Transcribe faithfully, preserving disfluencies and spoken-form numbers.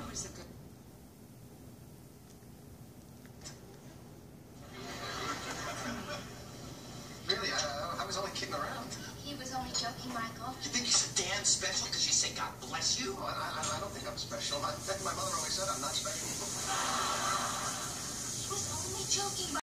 was a good... Really, I, I was only kidding around. He was only joking, Michael. You think you're so damn special because you say God bless you? Oh, I, I, I don't think I'm special. In fact, my mother always said I'm not special. He was only joking,